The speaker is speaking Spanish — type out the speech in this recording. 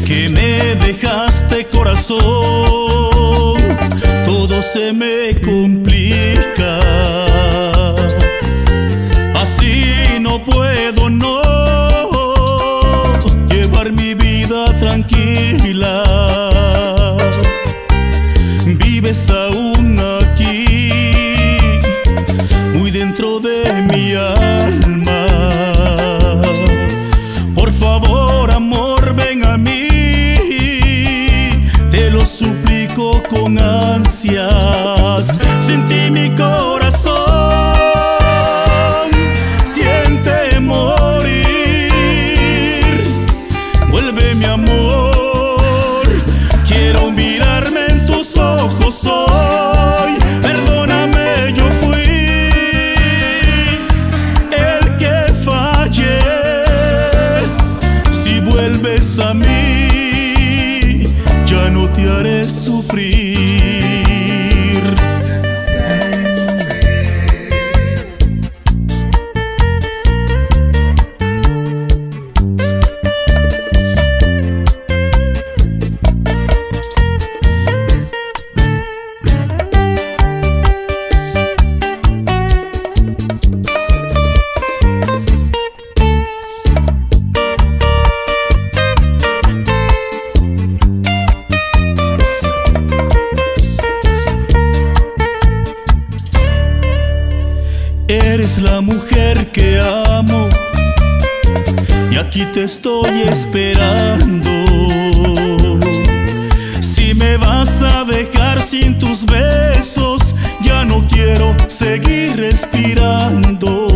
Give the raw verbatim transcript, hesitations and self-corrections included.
que me dejaste, corazón, todo se me complica. Así no puedo, no, llevar mi vida tranquila. Vives aún aquí, muy dentro de mi alma. Por favor, amor, ven a mí, te lo suplico con ansias. Sentí mi corazón, siente morir. Vuelve, mi amor, quiero mirarme en tus ojos hoy. Perdóname, yo fui el que fallé. Si vuelves a mí, ya no te haré sufrir. Eres la mujer que amo y aquí te estoy esperando. Si me vas a dejar sin tus besos, ya no quiero seguir respirando.